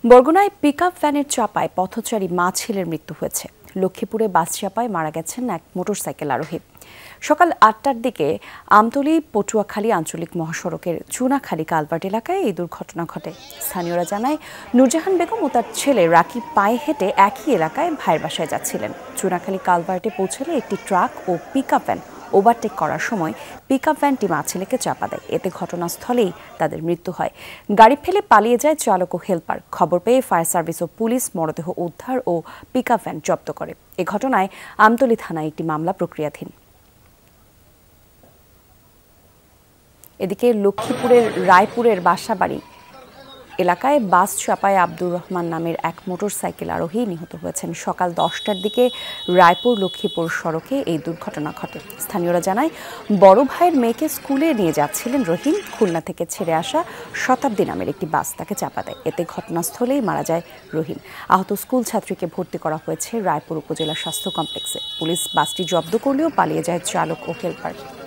বরগুনায় pickup ভ্যানের চাপায় পথচারী মা ছেলের মৃত্যু হয়েছে। লক্ষ্মীপুরে বাস চাপায় মারা গেছেন এক মোটরসাইকেল আরোহী। সকাল ৮টার দিকে আমতলী পটুয়াখালী আঞ্চলিক মহাসড়কের চুনাখালী কালভার্ট এলাকায় এই দুর্ঘটনা ঘটে। স্থানীয়রা জানায়, নূরজাহান বেগম ও তার ছেলে রাকিব পায়ে হেঁটে একই এলাকায় ভাইয়ের বাসায় যাচ্ছিলেন। চুনাখালী কালভার্টে পৌঁছালে একটি ট্রাক ও পিকআপ ভ্যান ওভারটেক করার সময় পিকআপ ভ্যানটি মা ছেলেকে চাপা দেয়। এতে ঘটনাস্থলেই তাদের মৃত্যু হয়। গাড়ি ফেলে পালিয়ে যায় চালক ও হেলপার। খবর পেয়ে ফায়ার সার্ভিস ও পুলিশ মরদেহ উদ্ধার ও পিকআপ ভ্যান জব্দ করে। এ ঘটনায় আমতলী থানায় একটি মামলা প্রক্রিয়াধীন। এদিকে লক্ষ্মীপুরের রায়পুরের বাসাবাড়ি এলাকায় বাস চাপায় আব্দুর রহমান নামের এক মোটরসাইকেল আরোহী নিহত হয়েছেন। সকাল 10টার দিকে রায়পুর লক্ষ্মীপুর সড়কে এই দুর্ঘটনা ঘটে। স্থানীয়রা জানায়, বড় ভাইয়ের মেয়েকে স্কুলে নিয়ে যাচ্ছিলেন রহিম। খুলনা থেকে ছেড়ে আসা শতাব্দী নামের একটি বাস তাকে চাপা দেয়। এতে ঘটনাস্থলেই মারা যায় রহিম। আহত স্কুল ছাত্রীকে ভর্তি করা হয়েছে রায়পুর উপজেলা স্বাস্থ্য কমপ্লেক্সে। পুলিশ বাসটি জব্দ করলেও পালিয়ে যায় চালক ও হেলপার।